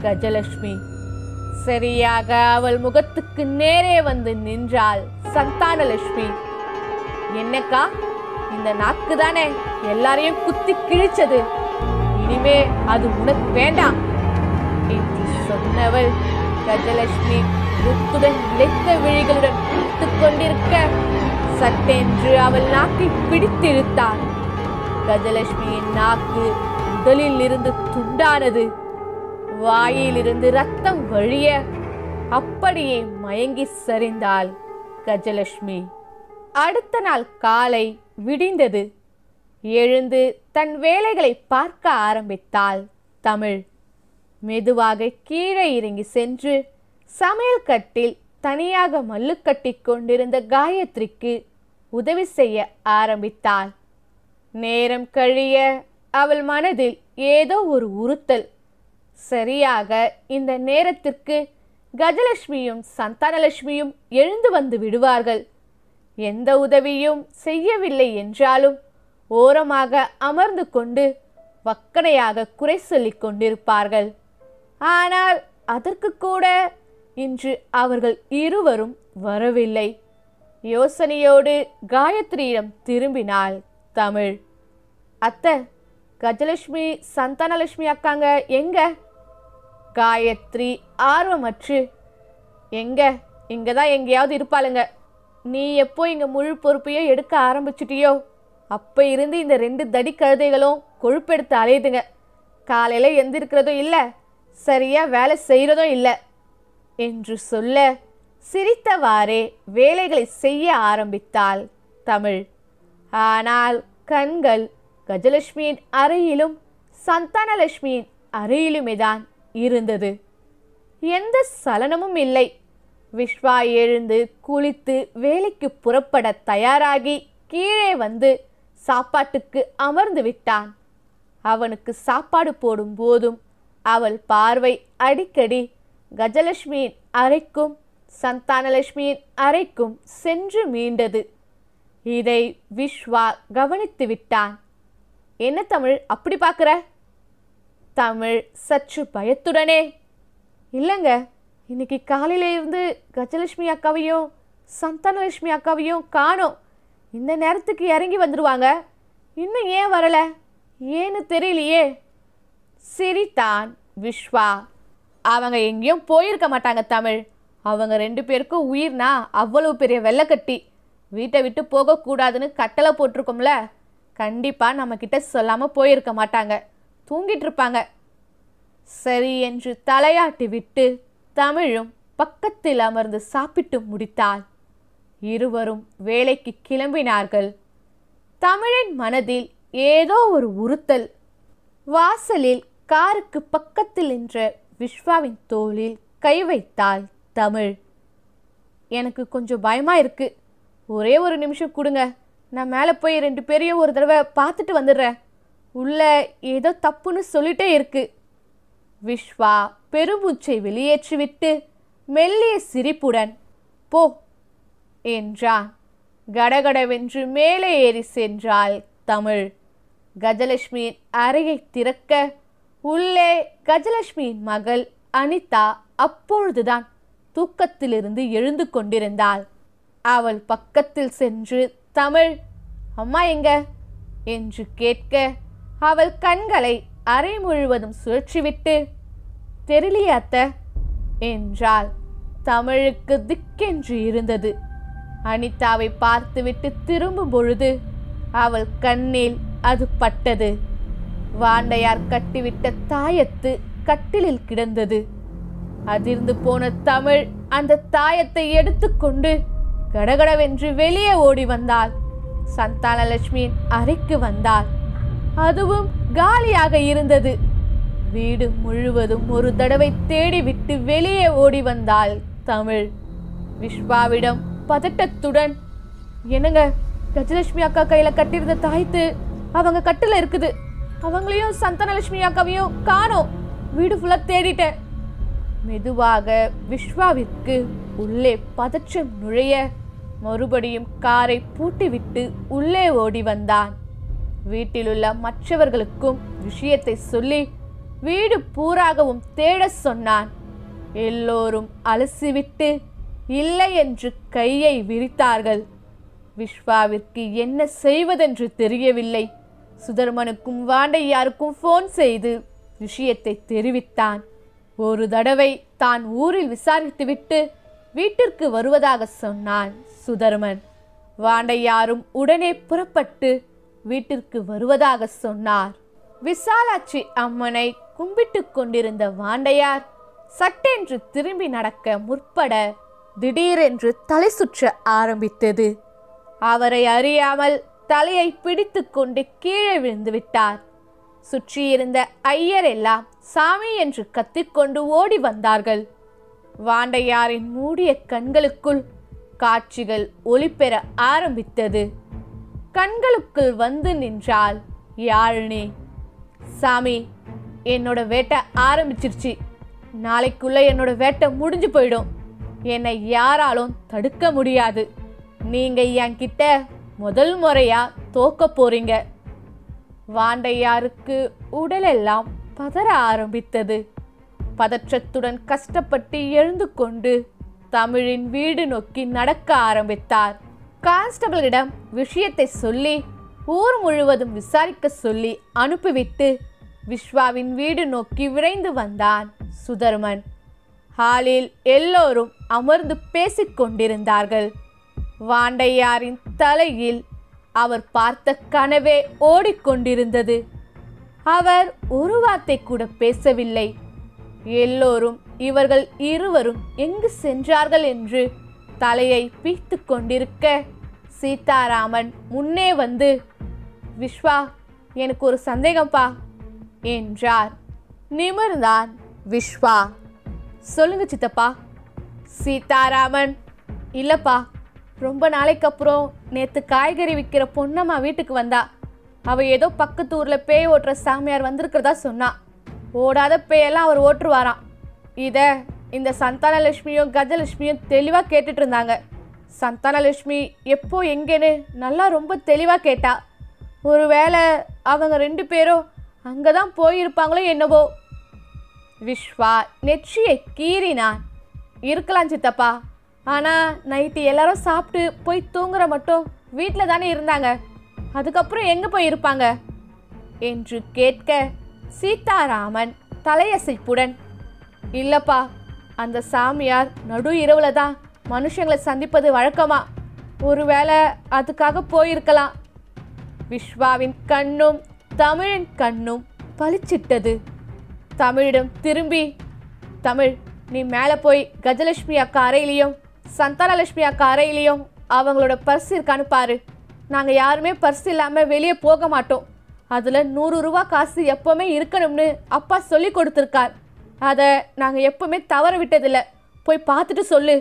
கஜலட்சுமி. சரியாக அவள் முகத்துக்கு நேரே வந்து நின்றாள் சந்தானலட்சுமி. என்னக்கா, இந்த நாக்கு தானே எல்லாரையும் குத்தி கிழிச்சது, இனிமே அது உனக்கு வேண்டாம் என்று சொன்னவள் கஜலட்சுமி முத்துடன் இழைத்த விழிகளுடன் பார்த்துக் கொண்டிருக்க சட்டென்று அவள் நாக்கை பிடித்திழுத்தாள். கஜலட்சுமியின் நாக்கு உடலில் இருந்து துண்டானது. வாயிலிருந்து ரத்தம் வழிய அப்படியே மயங்கி சரிந்தாள் கஜலட்சுமி. அடுத்த நாள் காலை விடிந்தது. எழுந்து தன் வேலைகளை பார்க்க ஆரம்பித்தாள் தமிழ். மெதுவாக கீழே இறங்கி சென்று சமையல் கட்டில் தனியாக மல்லு கட்டி கொண்டிருந்த காயத்ரிக்கு உதவி செய்ய ஆரம்பித்தாள். நேரம் கழிய அவள் மனதில் ஏதோ ஒரு உறுத்தல். சரியாக இந்த நேரத்திற்கு கஜலட்சுமியும் சந்தானலட்சுமியும் எழுந்து வந்து விடுவார்கள். எந்த உதவியும் செய்யவில்லை என்றாலும் ஓரமாக அமர்ந்து கொண்டு வக்கனையாக குறை சொல்லிக் கொண்டிருப்பார்கள். ஆனால் அதற்கு கூட இன்று அவர்கள் இருவரும் வரவில்லை. யோசனையோடு காயத்ரியிடம் திரும்பினாள் தமிழ். அத்தை, கஜலட்சுமி சந்தானலட்சுமி அக்காங்க எங்க? காயத்ரி ஆர்வமற்று, எங்க இங்கே தான் எங்கேயாவது இருப்பாளுங்க. நீ எப்போ இங்கே முழு பொறுப்பையோ எடுக்க ஆரம்பிச்சிட்டியோ அப்போ இருந்து இந்த ரெண்டு தடி கழுதைகளும் கொழுப்பெடுத்து அலையுதுங்க. காலையில் எந்திருக்கிறதும் இல்லை, சரியாக வேலை செய்கிறதும் இல்லை என்று சொல்ல சிரித்தவாறே வேலைகளை செய்ய ஆரம்பித்தாள் தமிழ். ஆனால் கண்கள் கஜலட்சுமியின் அறையிலும் சந்தானலட்சுமியின் அறையிலுமே தான் இருந்தது. எந்த சலனமும் இல்லை. விஸ்வா எழுந்து குளித்து வேலைக்கு புறப்பட தயாராகி கீழே வந்து சாப்பாட்டுக்கு அமர்ந்து விட்டான். அவனுக்கு சாப்பாடு போடும் போதும் அவள் பார்வை அடிக்கடி கஜலட்சுமியின் அறைக்கும் சந்தானலட்சுமியின் அறைக்கும் சென்று மீண்டது. இதை விஸ்வா கவனித்து விட்டான். என்ன தமிழ் அப்படி பார்க்குற? தமிழ் சற்று பயத்துடனே, இல்லைங்க, இன்னைக்கு காலையில இருந்து கஜலட்சுமி அக்காவையும் சந்தானலட்சுமி அக்காவையும் காணோம். இந்த நேரத்துக்கு இறங்கி வந்துடுவாங்க, இன்னும் ஏன் வரல, ஏன்னு தெரியலையே சிரித்தான் விஸ்வா. அவங்க எங்கேயும் போயிருக்க மாட்டாங்க தமிழ். அவங்க ரெண்டு பேருக்கும் உயிர்னா அவ்வளவு பெரிய வெள்ளக்கட்டி. வீட்டை விட்டு போகக்கூடாதுன்னு கட்டளை போட்டிருக்கோம்ல, கண்டிப்பாக நம்மக்கிட்ட சொல்லாமல் போயிருக்க மாட்டாங்க, தூங்கிட்டு இருப்பாங்க. சரி என்று தலையாட்டி விட்டு தமிழும் பக்கத்தில் அமர்ந்து சாப்பிட்டு முடித்தாள். இருவரும் வேலைக்கு கிளம்பினார்கள். தமிழின் மனதில் ஏதோ ஒரு உறுத்தல். வாசலில் காருக்கு பக்கத்தில் நின்ற விஸ்வாவின் தோளில் கை வைத்தாள் தமிழ். எனக்கு கொஞ்சம் பயமா இருக்கு, ஒரே ஒரு நிமிஷம் கொடுங்க, நான் மேலே போய் ரெண்டு பேரையும் ஒரு தடவை பார்த்துட்டு வந்துடுறேன், உள்ள ஏதோ தப்புன்னு சொல்லிட்டே இருக்கு. விஸ்வா பெருமூச்சை வெளியேற்றிவிட்டு மெல்லிய சிரிப்புடன் போ என்றான். கடகடவென்று மேலே ஏறி சென்றாள் தமிழ். கஜலட்சுமியின் அறையை திறக்க உள்ளே கஜலட்சுமியின் மகள் அனிதா அப்பொழுதுதான் தூக்கத்திலிருந்து எழுந்து கொண்டிருந்தாள். அவள் பக்கத்தில் சென்று தமிழ், அம்மா எங்க என்று கேட்க அவள் கண்களை அறை முழுவதும் சுழற்றிவிட்டு தெரியலையே அத்தை என்றாள். தமிழுக்கு திக்கென்று இருந்தது. அனிதாவை பார்த்துவிட்டு திரும்பும் பொழுது அவள் கண்ணில் அது பட்டது. வாண்டையார் கட்டிவிட்ட தாயத்து கட்டிலில் கிடந்தது. அதிர்ந்து போன தமிழ் அந்த தாயத்தை எடுத்துக்கொண்டு கடகடவென்று வெளியே ஓடி வந்தாள். சந்தானலட்சுமியின் அறைக்கு வந்தாள். அதுவும் காலியாக இருந்தது. வீடு முழுவதும் ஒரு தடவை தேடிவிட்டு வெளியே ஓடி வந்தாள் தமிழ். விஸ்வாவிடம் பதட்டத்துடன், என்னங்க, கஜலட்சுமி அக்கா கையில கட்டியிருந்த தாய்த்து அவங்க கட்டில இருக்குது, அவங்களையும் சந்தானலட்சுமி அக்காவையும் காணோம், வீடு ஃபுல்லா தேடிட்டேன். மெதுவாக விஸ்வாவிற்கு உள்ளே பதற்றம் நுழைய மறுபடியும் காரை பூட்டிவிட்டு உள்ளே ஓடி வந்தான். வீட்டிலுள்ள மற்றவர்களுக்கும் விஷயத்தை சொல்லி வீடு பூராகவும் தேட சொன்னான். எல்லோரும் அலசிவிட்டு இல்லை என்று கையை விரித்தார்கள். விஸ்வாவிற்கு என்ன செய்வதென்று தெரியவில்லை. சுதர்மனுக்கும் வாண்டையாருக்கும் போன் செய்து விஷயத்தை தெரிவித்தான். ஒரு தடவை தான் ஊரில் விசாரித்துவிட்டு வீட்டிற்கு வருவதாக சொன்னான் சுதர்மன். வாண்டையாரும் உடனே புறப்பட்டு வீட்டிற்கு வருவதாக சொன்னார். விசாலாட்சி அம்மனை கும்பிட்டு கொண்டிருந்த வாண்டையார் சட்டென்று திரும்பி நடக்க முற்பட திடீரென்று தலை சுற்ற ஆரம்பித்தது. அவரை அறியாமல் தலையை பிடித்து கொண்டு கீழே விழுந்து விட்டார். சுற்றியிருந்த ஐயர் எல்லாம் சாமி என்று கத்திக்கொண்டு ஓடி வந்தார்கள். வாண்டையாரின் மூடிய கண்களுக்குள் காட்சிகள் ஒளிபெற ஆரம்பித்தது. கண்களுக்குள் வந்து நின்றாள் யாழினி. சாமி, என்னோட வேட்டை ஆரம்பிச்சிருச்சு. நாளைக்குள்ள என்னோட வேட்டை முடிஞ்சு போயிடும். என்னை யாராலும் தடுக்க முடியாது. நீங்க என்கிட்ட முதல் முறையா தோக்க போறீங்க. வாண்டையாருக்கு உடலெல்லாம் பதற ஆரம்பித்தது. பதற்றத்துடன் கஷ்டப்பட்டு எழுந்து கொண்டு தமிழின் வீடு நோக்கி நடக்க ஆரம்பித்தார். கான்ஸ்டபிளிடம் விஷயத்தை சொல்லி ஊர் முழுவதும் விசாரிக்க சொல்லி அனுப்பிவிட்டு விஸ்வாவின் வீடு நோக்கி விரைந்து வந்தான் சுதர்மன். ஹாலில் எல்லோரும் அமர்ந்து பேசிக் கொண்டிருந்தார்கள். வாண்டையாரின் தலையில் அவர் பார்த்த கனவே ஓடிக்கொண்டிருந்தது. அவர் ஒரு வார்த்தை கூட பேசவில்லை. எல்லோரும் இவர்கள் இருவரும் எங்கு சென்றார்கள் என்று தலையை பீத்து கொண்டிருக்க சீதாராமன் முன்னே வந்து, விஸ்வா, எனக்கு ஒரு சந்தேகம்பா என்றார். நிமிர்ந்தான் விஸ்வா. சொல்லுங்க சித்தப்பா. சீதாராமன், இல்லப்பா, ரொம்ப நாளைக்கு அப்புறம் நேற்று காய்கறி விற்கிற பொன்னம்மா வீட்டுக்கு வந்தா. அவ ஏதோ பக்கத்து ஊர்ல பேய் ஓட்டுற சாமியார் வந்திருக்கிறதா சொன்னா. ஓடாத பேயெல்லாம் அவர் ஓட்டுருவாராம். இத இந்த சந்தானலட்சுமியும் கஜலட்சுமியும் தெளிவா கேட்டுட்டு இருந்தாங்க. சந்தானலட்சுமி எப்போ எங்கேன்னு நல்லா ரொம்ப தெளிவா கேட்டா. ஒருவேளை அவங்க ரெண்டு பேரும் அங்கதான் போயிருப்பாங்களோ என்னவோ. விஸ்வா நெற்றியை கீறினான். இருக்கலாம் சித்தப்பா. ஆனால் நைட்டு எல்லாரும் சாப்பிட்டு போய் தூங்குற மட்டும் வீட்டில் தானே இருந்தாங்க. அதுக்கப்புறம் எங்கே போய் இருப்பாங்க என்று கேட்க சீதாராமன் தலையசைப்புடன், இல்லப்பா, அந்த சாமியார் நடு இரவில் தான் மனுஷங்களை சந்திப்பது வழக்கமா. ஒருவேளை அதுக்காக போயிருக்கலாம். விஸ்வாவின் கண்ணும் தமிழின் கண்ணும் பளிச்சிட்டது. தமிழிடம் திரும்பி, தமிழ், நீ மேலே போய் கஜலட்சுமி அக்கா அறையிலையும் சந்தானலட்சுமி அக்கா அறையிலையும் அவங்களோட பர்ஸ் இருக்கான்னு பாரு. நாங்கள் யாருமே பர்ஸ் இல்லாமல் வெளியே போக மாட்டோம். அதில் நூறு ரூபா காசு எப்போவுமே இருக்கணும்னு அப்பா சொல்லி கொடுத்துருக்கார். அதை நாங்கள் எப்போவுமே தவற விட்டதில்லை. போய் பார்த்துட்டு சொல்லு.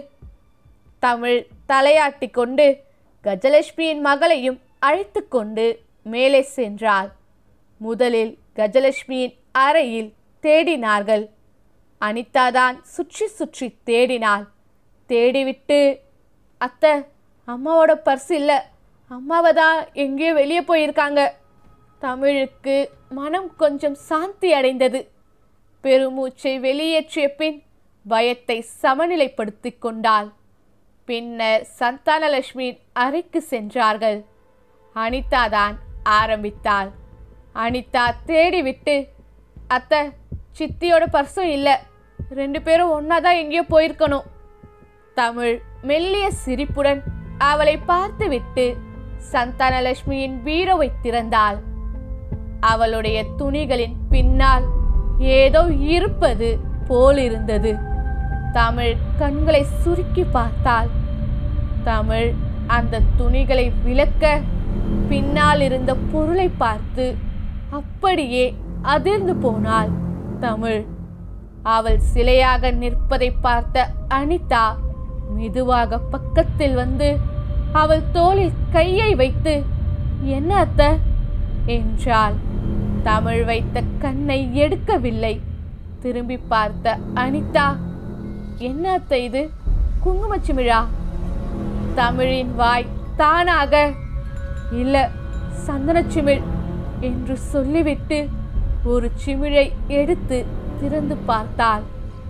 தமிழ் தலையாட்டி கொண்டு கஜலட்சுமியின் மகளையும் அழைத்து கொண்டு மேலே சென்றாள். முதலில் கஜலட்சுமியின் அறையில் தேடினார்கள். அனிதாதான் சுற்றி சுற்றி தேடினாள். தேடிவிட்டு, அத்தை, அம்மாவோட பர்ஸ் இல்லை, அம்மாவை தான் எங்கேயோ வெளியே போயிருக்காங்க. தமிழுக்கு மனம் கொஞ்சம் சாந்தி அடைந்தது. பெருமூச்சை வெளியேற்றிய பின் பயத்தை சமநிலைப்படுத்தி கொண்டாள். பின்னர் சந்தானலட்சுமியின் அறைக்கு சென்றார்கள். அனிதா தான் ஆரம்பித்தாள். அனிதா தேடிவிட்டு, அத்தை, சித்தியோட பர்ஸும் இல்லை, ரெண்டு பேரும் ஒன்னா தான் எங்கேயோ போயிருக்கணும். தமிழ் மெல்லிய சிரிப்புடன் அவளை பார்த்துவிட்டு சந்தானலட்சுமியின் பீரோவை திறந்தாள். அவளுடைய துணிகளின் பின்னால் ஏதோ இருப்பது போலிருந்தது. தமிழ் கண்களை சுருக்கி பார்த்தாள். தமிழ் அந்த துணிகளை விலக்க பின்னால் இருந்த பொருளை பார்த்து அப்படியே அதிர்ந்து போனாள் தமிழ். அவள் சிலையாக நிற்பதை பார்த்த அனிதா மெதுவாக பக்கத்தில் வந்து அவள் தோளில் கையை வைத்து, என்ன அத்தை என்றாள். தமிழ் வைத்த கண்ணை எடுக்கவில்லை. திரும்பி பார்த்த அனிதா, என்ன அத்தை இது, குங்குமச்சிமிழா? தமிழின் வாய் தானாக, இல்ல, சந்தனச்சிமிழ் என்று சொல்லிவிட்டு ஒரு சிமிழை எடுத்து திறந்து பார்த்தாள்.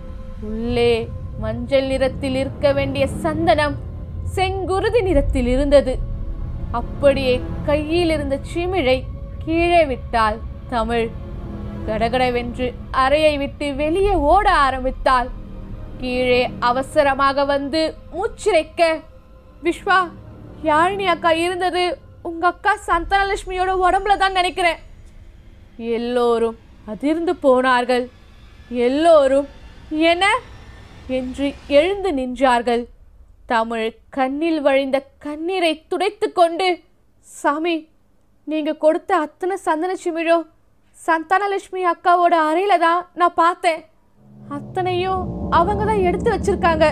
உள்ளே மஞ்சள் நிறத்தில் இருக்க வேண்டிய சந்தனம் செங்குருதி நிறத்தில் இருந்தது. அப்படியே கையில் இருந்த சிமிழை கீழே விட்டாள் தமிழ். கடகடவென்று அறையை விட்டு வெளியே ஓட ஆரம்பித்தாள். கீழே அவசரமாக வந்து மூச்சிரைக்க, விஸ்வா, யாழினி அக்கா இருந்தது உங்க அக்கா சந்தானலட்சுமியோட உடம்புல தான் நினைக்கிறேன். எல்லோரும் அதிர்ந்து போனார்கள். எல்லோரும் என என்று எழுந்து நின்றார்கள். தமிழ் கண்ணில் வழிந்த கண்ணீரை துடைத்து கொண்டு, சாமி, நீங்க கொடுத்த அத்தனை சந்தன சிமிழோ சந்தானலட்சுமி அக்காவோட அறையில தான் நான் பார்த்தேன். அத்தனையும் அவங்க தான் எடுத்து வச்சிருக்காங்க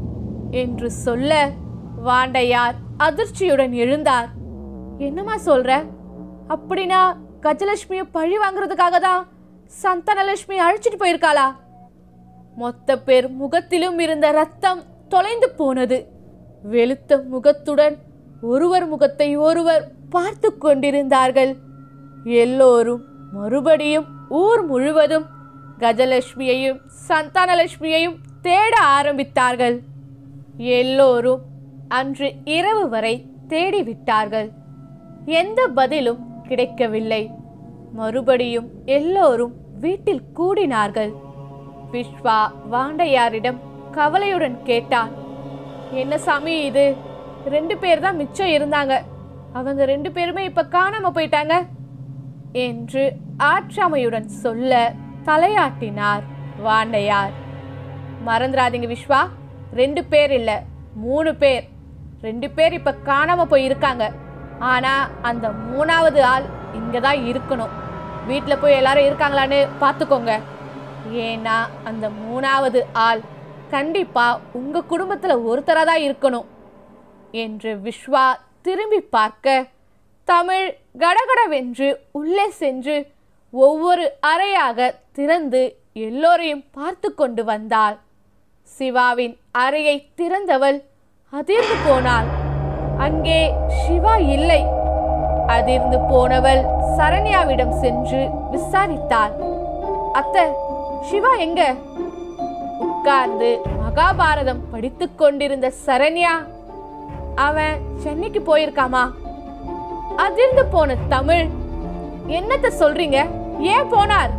என்று சொல்ல, வாண்டையார் அதிர்ச்சியுடன் எழுந்தார். என்னமா சொல்ற? அப்படின்னா கஜலட்சுமியை பழி வாங்குறதுக்காக தான் சந்தானலட்சுமி அழைச்சிட்டு போயிருக்காளா? மொத்த பேர் முகத்திலும் இருந்த ரத்தம் தொலைந்து போனது. வெளுத்த முகத்துடன் ஒருவர் முகத்தை ஒருவர் பார்த்து கொண்டிருந்தார்கள். எல்லோரும் மறுபடியும் ஊர் முழுவதும் கஜலட்சுமியையும் சந்தானலட்சுமியையும் தேட ஆரம்பித்தார்கள். எல்லோரும் அன்று இரவு வரை தேடிவிட்டார்கள். எந்த பதிலும் கிடைக்கவில்லை. மறுபடியும் எல்லோரும் வீட்டில் கூடினார்கள். விஸ்வா வாண்டையாரிடம் கவலையுடன் கேட்டான், என்ன சாமி இது? ரெண்டு பேர் தான் மிச்சம் இருந்தாங்க, அவங்க ரெண்டு பேருமே இப்ப காணாம போயிட்டாங்க என்று ஆற்றாமையுடன் சொல்ல தலையாட்டினார் வாண்டையார். மறந்துடாதீங்க விஸ்வா, ரெண்டு பேர் இல்ல, மூணு பேர். ரெண்டு பேர் இப்ப காணாம போயிருக்காங்க. ஆனா அந்த மூணாவது ஆள் இங்கதான் இருக்கணும். வீட்டுல போய் எல்லாரும் இருக்காங்களான்னு பாத்துக்கோங்க. ஏன்னா அந்த மூணாவது ஆள் கண்டிப்பா உங்க குடும்பத்துல ஒருத்தரா தான் இருக்கணும் என்று விஸ்வா திரும்பி பார்க்க, தமிழ் கடகடவென்று உள்ளே சென்று ஒவ்வொரு அறையாக திறந்து எல்லோரையும் பார்த்து கொண்டு வந்தாள். சிவாவின் அறையை திறந்தவள் அதிர்ந்து போனாள். அங்கே சிவா இல்லை. அதிர்ந்து போனவள் சரண்யாவிடம் சென்று விசாரித்தாள். அத்தை, சிவா எங்க? உட்கார்ந்து மகாபாரதம் படித்துக் கொண்டிருந்த சரண்யா, அவன் சென்னைக்கு போயிருக்காமா? அதிர்ந்து போன தமிழ், என்னத்த சொல்றீங்க? ஏன் போனார்?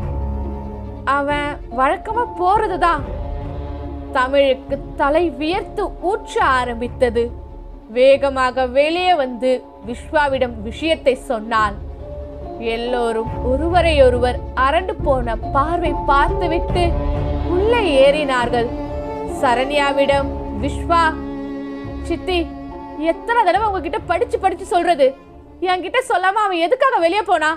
அவன் வழக்கமா போறதுதான். தமிழுக்கு தலை வியர்த்து ஊற்ற ஆரம்பித்தது. வேகமாக வெளியே வந்து விஸ்வாவிடம் விஷயத்தை சொன்னாள். எல்லோரும் ஒருவரையொருவர் அரண்டு போன பார்வை பார்த்துவிட்டு உள்ளே ஏறினார்கள். சரண்யாவிடம் விஸ்வா, சித்தி, எத்தனை தடவை உங்ககிட்ட படிச்சு படிச்சு சொல்றது? என்கிட்ட சொல்லாம அவன் எதுக்காக வெளியே போனா?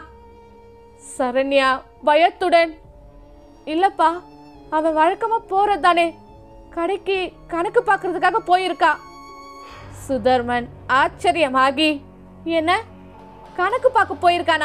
சரண்யா பயத்துடன், இல்லப்பா, அவன் வழக்கமா போறதுதானே, கடைக்கு கணக்கு பார்க்கறதுக்காக போயிருக்கா. சுதர்மன் ஆச்சரியமாகி, என்ன கணக்கு பார்க்க போயிருக்கானா?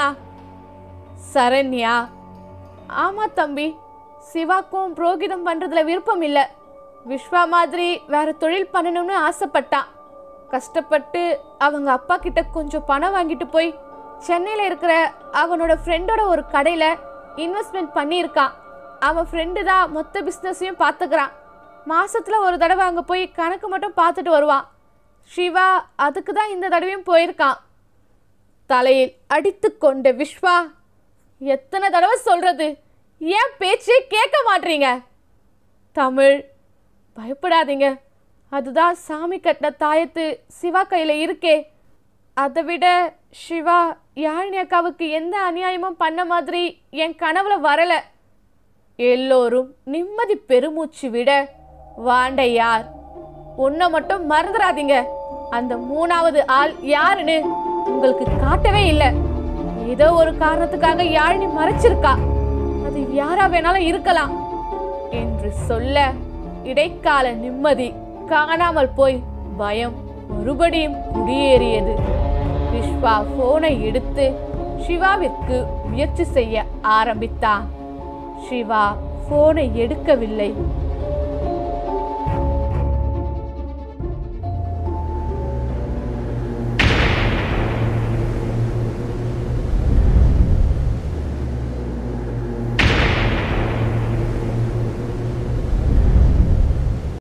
சரண்யா, ஆமா தம்பி, சிவாக்கும் புரோகிதம் பண்றதுல விருப்பம் இல்லை. விஸ்வா மாதிரி வேற தொழில் பண்ணணும்னு ஆசைப்பட்டான். கஷ்டப்பட்டு அவங்க அப்பா கிட்ட கொஞ்சம் பணம் வாங்கிட்டு போய் சென்னையில இருக்கிற அவனோட ஃப்ரெண்டோட ஒரு கடையில இன்வெஸ்ட்மெண்ட் பண்ணியிருக்கான். அவன் ஃப்ரெண்டு தான் மொத்த பிஸ்னஸையும் பார்த்துக்கிறான். மாசத்துல ஒரு தடவை அங்க போய் கணக்கு மட்டும் பார்த்துட்டு வருவான். சிவா அதுக்கு தான் இந்த தடவையும் போயிருக்கான். தலையில் அடித்து கொண்ட விஸ்வா, எத்தனை தடவை சொல்றது? ஏன் பேச்சே கேட்க மாட்டீங்க? தமிழ், பயப்படாதீங்க, அதுதான் சாமி கட்டின தாயத்து சிவா கையில இருக்கே. அதை விட சிவா யாழினி அக்காவுக்கு எந்த அநியாயமும் பண்ண மாதிரி என் கனவுல வரல. எல்லோரும் நிம்மதி பெருமூச்சு விட, வாண்டையார், ஒன்ன மட்டும் மறந்துடாதீங்க, அந்த மூணாவது ஆள் யாருன்னு உங்களுக்கு காட்டவே இல்லை. ஏதோ ஒரு காரணத்துக்காக யாழினி மறைச்சிருக்கா. அது யாரா வேணாலும் இருக்கலாம் என்று சொல்ல, இடைக்கால நிம்மதி காணாமல் போய் பயம் மறுபடியும் குடியேறியது. விஸ்வா போனை எடுத்து சிவாவிற்கு முயற்சி செய்ய ஆரம்பித்தான். சிவா போனை எடுக்கவில்லை.